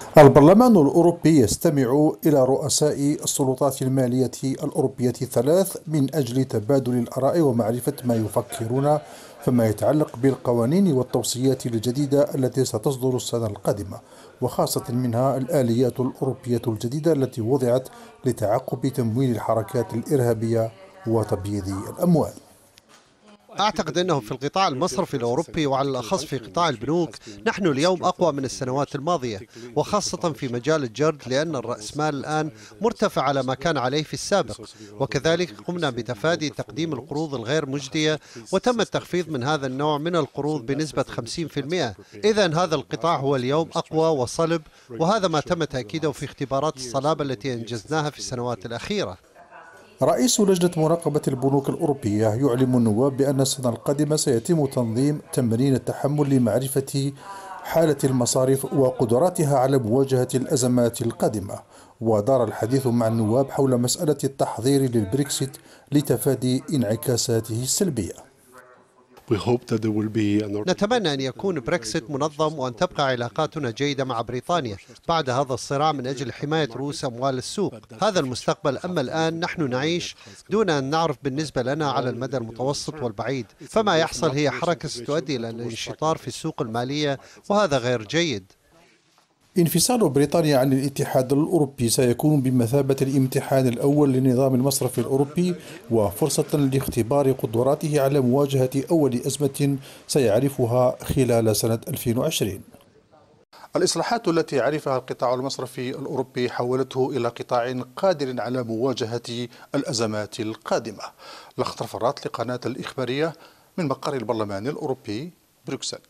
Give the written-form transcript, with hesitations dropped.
البرلمان الأوروبي يستمع إلى رؤساء السلطات المالية الأوروبية الثلاث من أجل تبادل الآراء ومعرفة ما يفكرون فيما يتعلق بالقوانين والتوصيات الجديدة التي ستصدر السنة القادمة، وخاصة منها الآليات الأوروبية الجديدة التي وضعت لتعقب تمويل الحركات الإرهابية وتبييض الأموال. أعتقد أنه في القطاع المصرفي الأوروبي وعلى الأخص في قطاع البنوك نحن اليوم أقوى من السنوات الماضية، وخاصة في مجال الجرد، لأن الرأسمال الآن مرتفع على ما كان عليه في السابق، وكذلك قمنا بتفادي تقديم القروض الغير مجدية وتم التخفيض من هذا النوع من القروض بنسبة 50%. إذن هذا القطاع هو اليوم أقوى وصلب، وهذا ما تم تأكيده في اختبارات الصلابة التي أنجزناها في السنوات الأخيرة. رئيس لجنة مراقبة البنوك الأوروبية يعلم النواب بأن السنة القادمة سيتم تنظيم تمرين التحمل لمعرفة حالة المصارف وقدراتها على مواجهة الأزمات القادمة. ودار الحديث مع النواب حول مسألة التحضير للبريكسيت لتفادي انعكاساته السلبية. نتمنى أن يكون بريكسيت منظم وأن تبقى علاقاتنا جيدة مع بريطانيا بعد هذا الصراع من أجل حماية رؤوس أموال السوق. هذا المستقبل، أما الآن نحن نعيش دون أن نعرف بالنسبة لنا على المدى المتوسط والبعيد، فما يحصل هي حركة ستؤدي إلى الانشطار في السوق المالية، وهذا غير جيد. انفصال بريطانيا عن الاتحاد الأوروبي سيكون بمثابة الامتحان الأول للنظام المصرفي الأوروبي وفرصة لاختبار قدراته على مواجهة أول أزمة سيعرفها خلال سنة 2020. الإصلاحات التي عرفها القطاع المصرفي الأوروبي حولته إلى قطاع قادر على مواجهة الأزمات القادمة. لخطر فرات لقناة الإخبارية من مقر البرلمان الأوروبي، بروكسل.